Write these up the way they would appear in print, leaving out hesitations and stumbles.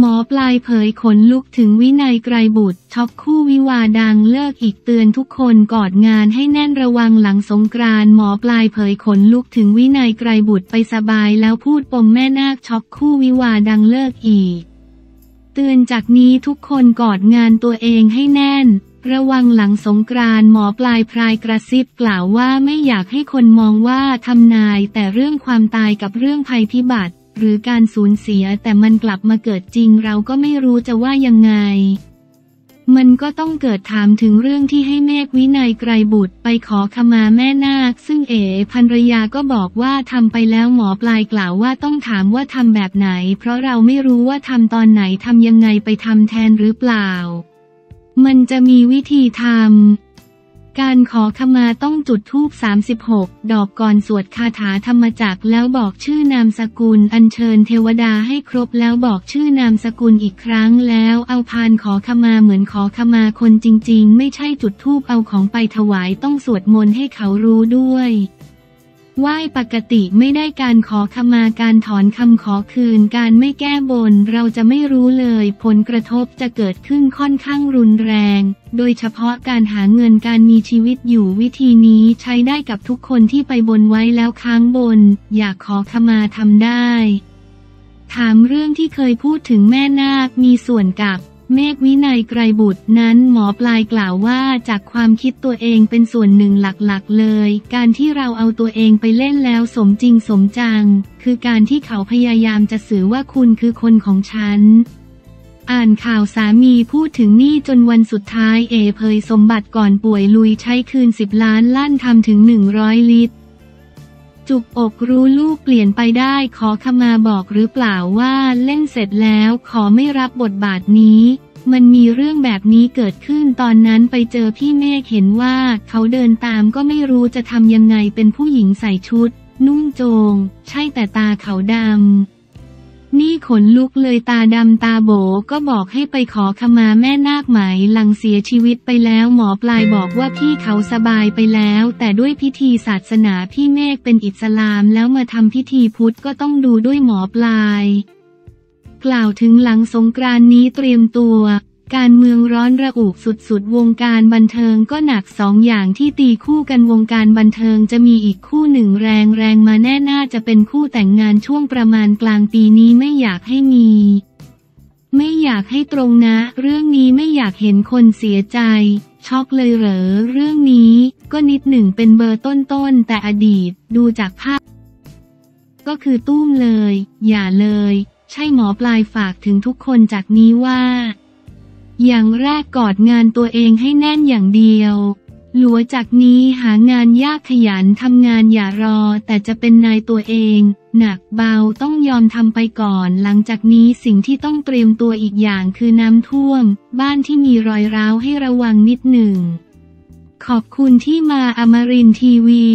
หมอปลายเผยขนลุกถึงวินัยไกรบุตรช็อกคู่วิวาดังเลิกอีกเตือนทุกคนกอดงานให้แน่นระวังหลังสงกรานต์หมอปลายเผยขนลุกถึงวินัยไกรบุตรไปสบายแล้วพูดปมแม่นาคช็อกคู่วิวาดังเลิกอีกเตือนจากนี้ทุกคนกอดงานตัวเองให้แน่นระวังหลังสงกรานต์หมอปลายพรายกระซิบกล่าวว่าไม่อยากให้คนมองว่าทำนายแต่เรื่องความตายกับเรื่องภัยพิบัติหรือการสูญเสียแต่มันกลับมาเกิดจริงเราก็ไม่รู้จะว่ายังไงมันก็ต้องเกิดถามถึงเรื่องที่ให้เมฆวินัยไกรบุตรไปขอขมาแม่นาคซึ่งภรรยาก็บอกว่าทำไปแล้วหมอปลายกล่าวว่าต้องถามว่าทำแบบไหนเพราะเราไม่รู้ว่าทำตอนไหนทำยังไงไปทำแทนหรือเปล่ามันจะมีวิธีทำการขอขมาต้องจุดธูป36 ดอกก่อนสวดคาถาธรรมจักรแล้วบอกชื่อนามสกุลอัญเชิญเทวดาให้ครบแล้วบอกชื่อนามสกุลอีกครั้งแล้วเอาพานขอขมาเหมือนขอขมาคนจริงๆไม่ใช่จุดธูปเอาของไปถวายต้องสวดมนต์ให้เขารู้ด้วยไหว้ปกติไม่ได้การขอขมาการถอนคำขอคืนการไม่แก้บนเราจะไม่รู้เลยผลกระทบจะเกิดขึ้นค่อนข้างรุนแรงโดยเฉพาะการหาเงินการมีชีวิตอยู่วิธีนี้ใช้ได้กับทุกคนที่ไปบนไว้แล้วค้างบนอยากขอขมาทำได้ถามเรื่องที่เคยพูดถึงแม่นาคมีส่วนกับเมฆวินัยไกรบุตรนั้นหมอปลายกล่าวว่าจากความคิดตัวเองเป็นส่วนหนึ่งหลักๆเลยการที่เราเอาตัวเองไปเล่นแล้วสมจริงสมจังคือการที่เขาพยายามจะสื่อว่าคุณคือคนของฉันอ่านข่าวสามีพูดถึงหนี้จนวันสุดท้ายเผยสมบัติก่อนป่วยลุยใช้คืน10 ล้านลั่นทำถึง100 ลิตรจุกอกรู้ลูกเปลี่ยนไปได้ขอขมาบอกหรือเปล่าว่าเล่นเสร็จแล้วขอไม่รับบทบาทนี้มันมีเรื่องแบบนี้เกิดขึ้นตอนนั้นไปเจอพี่เมฆเห็นว่าเขาเดินตามก็ไม่รู้จะทำยังไงเป็นผู้หญิงใส่ชุดนุ่งโจงใช่แต่ตาเขาดำนี่ขนลุกเลยตาดำตาโบก็บอกให้ไปขอขมาแม่นาคไหมหลังเสียชีวิตไปแล้วหมอปลายบอกว่าพี่เขาสบายไปแล้วแต่ด้วยพิธีศาสนาพี่เมฆเป็นอิสลามแล้วมาทำพิธีพุทธก็ต้องดูด้วยหมอปลายกล่าวถึงหลังสงกรานต์นี้เตรียมตัวการเมืองร้อนระอุสุดๆวงการบันเทิงก็หนัก2 อย่างที่ตีคู่กันวงการบันเทิงจะมีอีกคู่หนึ่งแรงมาแน่น่าจะเป็นคู่แต่งงานช่วงประมาณกลางปีนี้ไม่อยากให้มีไม่อยากให้ตรงนะเรื่องนี้ไม่อยากเห็นคนเสียใจช็อกเลยเหรอเรื่องนี้ก็นิดหนึ่งเป็นเบอร์ต้นแต่อดีตดูจากภาพก็คือตุ้มเลยอย่าเลยใช่หมอปลายฝากถึงทุกคนจากนี้ว่าอย่างแรกกอดงานตัวเองให้แน่นอย่างเดียวหลัวจากนี้หางานยากขยันทำงานอย่ารอแต่จะเป็นนายตัวเองหนักเบาต้องยอมทำไปก่อนหลังจากนี้สิ่งที่ต้องเตรียมตัวอีกอย่างคือน้ำท่วมบ้านที่มีรอยร้าวให้ระวังนิดหนึ่งขอบคุณที่มาอมรินทร์ทีวี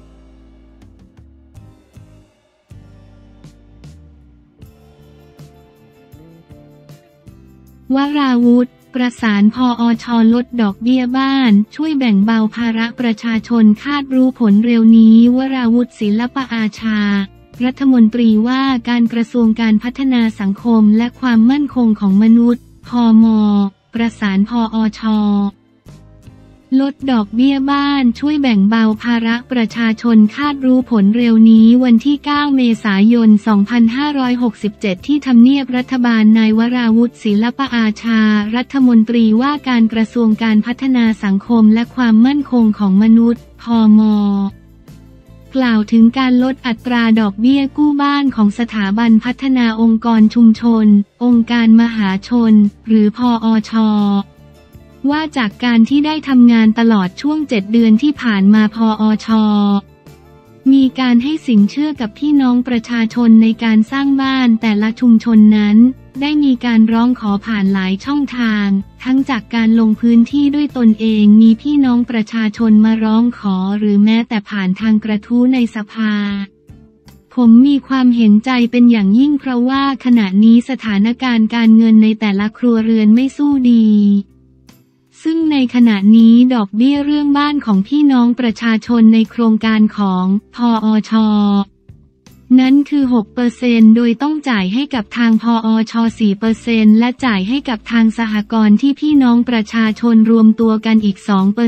วราวุธประสานพอช.ลดดอกเบี้ยบ้านช่วยแบ่งเบาภาระประชาชนคาดรู้ผลเร็วนี้วราวุธศิลปอาชารัฐมนตรีว่าการกระทรวงการพัฒนาสังคมและความมั่นคงของมนุษย์พม.ประสานพอช.ลดดอกเบี้ยบ้านช่วยแบ่งเบาภาระประชาชนคาดรู้ผลเร็วนี้วันที่ 9 เมษายน 2567 ที่ทำเนียบรัฐบาลนายวราวุธศิลปอาชารัฐมนตรีว่าการกระทรวงการพัฒนาสังคมและความมั่นคงของมนุษย์พม.กล่าวถึงการลดอัตราดอกเบี้ยกู้บ้านของสถาบันพัฒนาองค์กรชุมชนองค์การมหาชนหรือพอช.ว่าจากการที่ได้ทำงานตลอดช่วง7 เดือนที่ผ่านมาพอช.มีการให้สินเชื่อกับพี่น้องประชาชนในการสร้างบ้านแต่ละชุมชนนั้นได้มีการร้องขอผ่านหลายช่องทางทั้งจากการลงพื้นที่ด้วยตนเองมีพี่น้องประชาชนมาร้องขอหรือแม้แต่ผ่านทางกระทู้ในสภาผมมีความเห็นใจเป็นอย่างยิ่งเพราะว่าขณะนี้สถานการณ์การเงินในแต่ละครัวเรือนไม่สู้ดีซึ่งในขณะนี้ดอกเบี้ยเรื่องบ้านของพี่น้องประชาชนในโครงการของพอช. นั้นคือ 6% โดยต้องจ่ายให้กับทางพอช 4% และจ่ายให้กับทางสหกรณ์ที่พี่น้องประชาชนรวมตัวกันอีก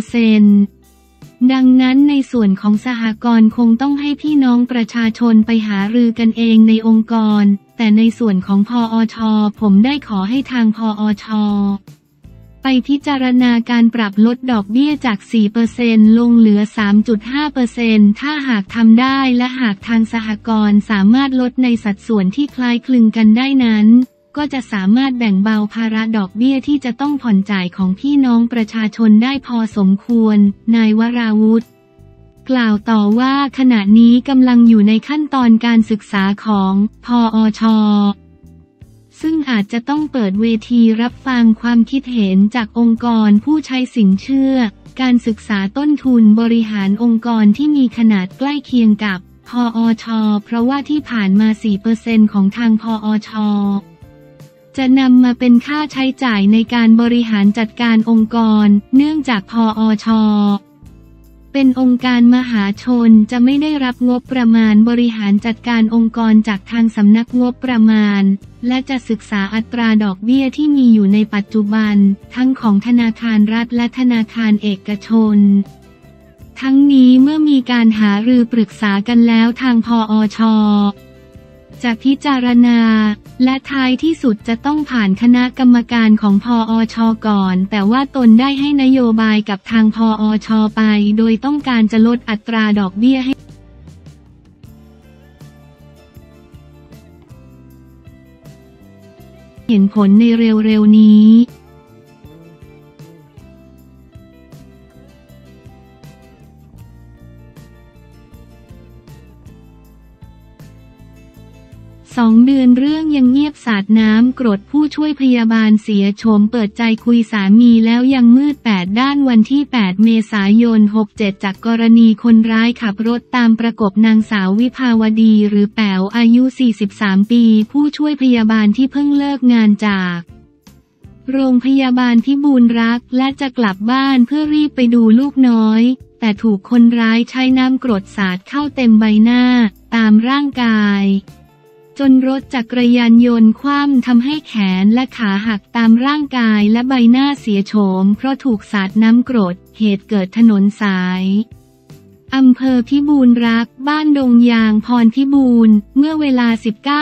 2%ดังนั้นในส่วนของสหกรณ์คงต้องให้พี่น้องประชาชนไปหารือกันเองในองค์กรแต่ในส่วนของพอชผมได้ขอให้ทางพอชไปพิจารณาการปรับลดดอกเบี้ยจาก 4% ลงเหลือ 3.5% ถ้าหากทำได้และหากทางสหกรณ์สามารถลดในสัดส่วนที่คล้ายคลึงกันได้นั้นก็จะสามารถแบ่งเบาภาระดอกเบี้ยที่จะต้องผ่อนจ่ายของพี่น้องประชาชนได้พอสมควรนายวราวุธกล่าวต่อว่าขณะนี้กำลังอยู่ในขั้นตอนการศึกษาของพอชซึ่งอาจจะต้องเปิดเวทีรับฟังความคิดเห็นจากองค์กรผู้ใช้สินเชื่อการศึกษาต้นทุนบริหารองค์กรที่มีขนาดใกล้เคียงกับพอชเพราะว่าที่ผ่านมา 4% ของทางพอชจะนำมาเป็นค่าใช้จ่ายในการบริหารจัดการองค์กรเนื่องจากพอชเป็นองค์การมหาชนจะไม่ได้รับงบประมาณบริหารจัดการองค์กรจากทางสำนักงบประมาณและจะศึกษาอัตราดอกเบี้ยที่มีอยู่ในปัจจุบันทั้งของธนาคารรัฐและธนาคารเอกชนทั้งนี้เมื่อมีการหารือปรึกษากันแล้วทางพอชจะพิจารณาและท้ายที่สุดจะต้องผ่านคณะกรรมการของพอชก่อนแต่ว่าตนได้ให้นโยบายกับทางพอชไปโดยต้องการจะลดอัตราดอกเบี้ยให้เห็นผลในเร็วๆนี้2 เดือนเรื่องยังเงียบสาดน้ำกรดผู้ช่วยพยาบาลเสียโฉมเปิดใจคุยสามีแล้วยังมืด8ด้านวันที่ 8 เมษายน 67จากกรณีคนร้ายขับรถตามประกบนางสาววิภาวดีหรือแป๋วอายุ 43 ปีผู้ช่วยพยาบาลที่เพิ่งเลิกงานจากโรงพยาบาลพิบูลรักษ์และจะกลับบ้านเพื่อรีบไปดูลูกน้อยแต่ถูกคนร้ายใช้น้ำกรดสาดเข้าเต็มใบหน้าตามร่างกายจนรถจักรยานยนต์คว่ำทำให้แขนและขาหักตามร่างกายและใบหน้าเสียโฉมเพราะถูกสาดน้ำกรดเหตุเกิดถนนสายอำเภอพิบูลรักษ์บ้านดงยางพรพิบูลเมื่อเวลา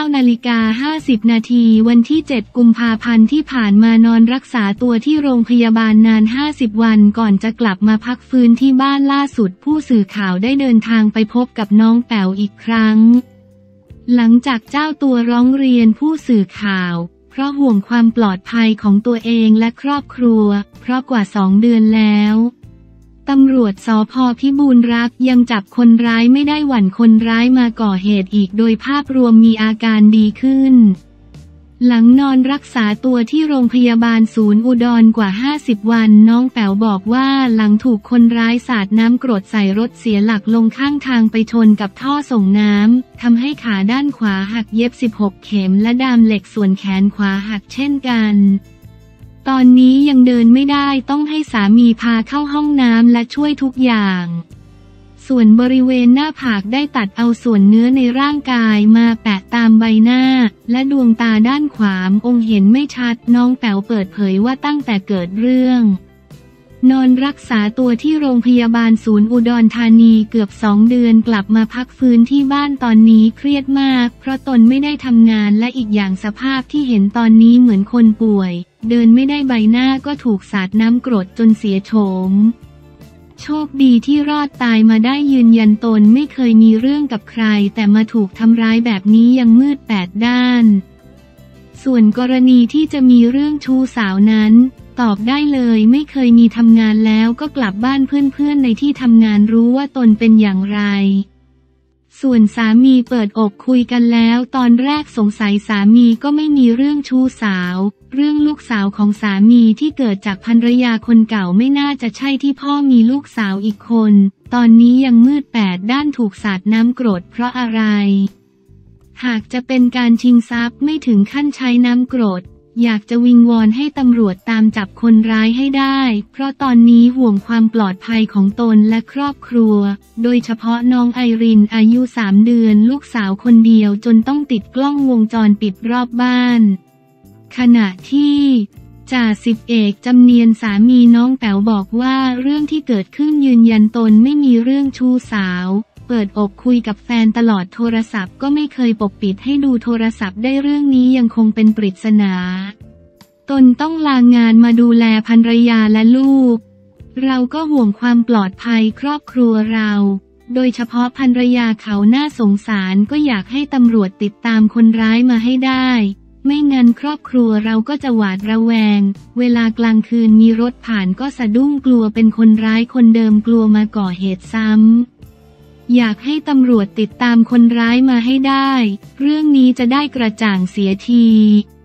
19:50 นาทีวันที่ 7 กุมภาพันธ์ที่ผ่านมานอนรักษาตัวที่โรงพยาบาลนาน 50 วันก่อนจะกลับมาพักฟื้นที่บ้านล่าสุดผู้สื่อข่าวได้เดินทางไปพบกับน้องแป๋วอีกครั้งหลังจากเจ้าตัวร้องเรียนผู้สื่อข่าวเพราะห่วงความปลอดภัยของตัวเองและครอบครัวเพราะกว่า 2 เดือนแล้วตำรวจสภ.พิบูลรักษ์ยังจับคนร้ายไม่ได้หวั่นคนร้ายมาก่อเหตุอีกโดยภาพรวมมีอาการดีขึ้นหลังนอนรักษาตัวที่โรงพยาบาลศูนย์อุดรกว่า 50 วันน้องแป๋วบอกว่าหลังถูกคนร้ายสาดน้ำกรดใส่รถเสียหลักลงข้างทางไปชนกับท่อส่งน้ำทำให้ขาด้านขวาหักเย็บ 16 เข็มและดามเหล็กส่วนแขนขวาหักเช่นกันตอนนี้ยังเดินไม่ได้ต้องให้สามีพาเข้าห้องน้ำและช่วยทุกอย่างส่วนบริเวณหน้าผากได้ตัดเอาส่วนเนื้อในร่างกายมาแปะตามใบหน้าและดวงตาด้านขวามองเห็นไม่ชัดน้องแป๋วเปิดเผยว่าตั้งแต่เกิดเรื่องนอนรักษาตัวที่โรงพยาบาลศูนย์อุดรธานีเกือบ 2 เดือนกลับมาพักฟื้นที่บ้านตอนนี้เครียดมากเพราะตนไม่ได้ทำงานและอีกอย่างสภาพที่เห็นตอนนี้เหมือนคนป่วยเดินไม่ได้ใบหน้าก็ถูกสาดน้ำกรดจนเสียโฉมโชคดีที่รอดตายมาได้ยืนยันตนไม่เคยมีเรื่องกับใครแต่มาถูกทำร้ายแบบนี้ยังมืด8ด้านส่วนกรณีที่จะมีเรื่องชู้สาวนั้นตอบได้เลยไม่เคยมีทำงานแล้วก็กลับบ้านเพื่อนๆในที่ทำงานรู้ว่าตนเป็นอย่างไรส่วนสามีเปิดอกคุยกันแล้วตอนแรกสงสัยสามีก็ไม่มีเรื่องชู้สาวเรื่องลูกสาวของสามีที่เกิดจากภรรยาคนเก่าไม่น่าจะใช่ที่พ่อมีลูกสาวอีกคนตอนนี้ยังมืด8ด้านถูกสาดน้ำกรดเพราะอะไรหากจะเป็นการชิงทรัพย์ไม่ถึงขั้นใช้น้ำกรดอยากจะวิงวอนให้ตำรวจตามจับคนร้ายให้ได้ เพราะตอนนี้ห่วงความปลอดภัยของตนและครอบครัว โดยเฉพาะน้องไอรินอายุ3 เดือนลูกสาวคนเดียวจนต้องติดกล้องวงจรปิดรอบบ้าน ขณะที่จ่าสิบเอกจำเนียนสามีน้องแป๋วบอกว่าเรื่องที่เกิดขึ้นยืนยันตนไม่มีเรื่องชู้สาวเปิดอกคุยกับแฟนตลอดโทรศัพท์ก็ไม่เคยปกปิดให้ดูโทรศัพท์ได้เรื่องนี้ยังคงเป็นปริศนาตนต้องลางานมาดูแลภรรยาและลูกเราก็ห่วงความปลอดภัยครอบครัวเราโดยเฉพาะภรรยาเขาน่าสงสารก็อยากให้ตำรวจติดตามคนร้ายมาให้ได้ไม่งั้นครอบครัวเราก็จะหวาดระแวงเวลากลางคืนมีรถผ่านก็สะดุ้งกลัวเป็นคนร้ายคนเดิมกลัวมาก่อเหตุซ้ำอยากให้ตำรวจติดตามคนร้ายมาให้ได้เรื่องนี้จะได้กระจ่างเสียที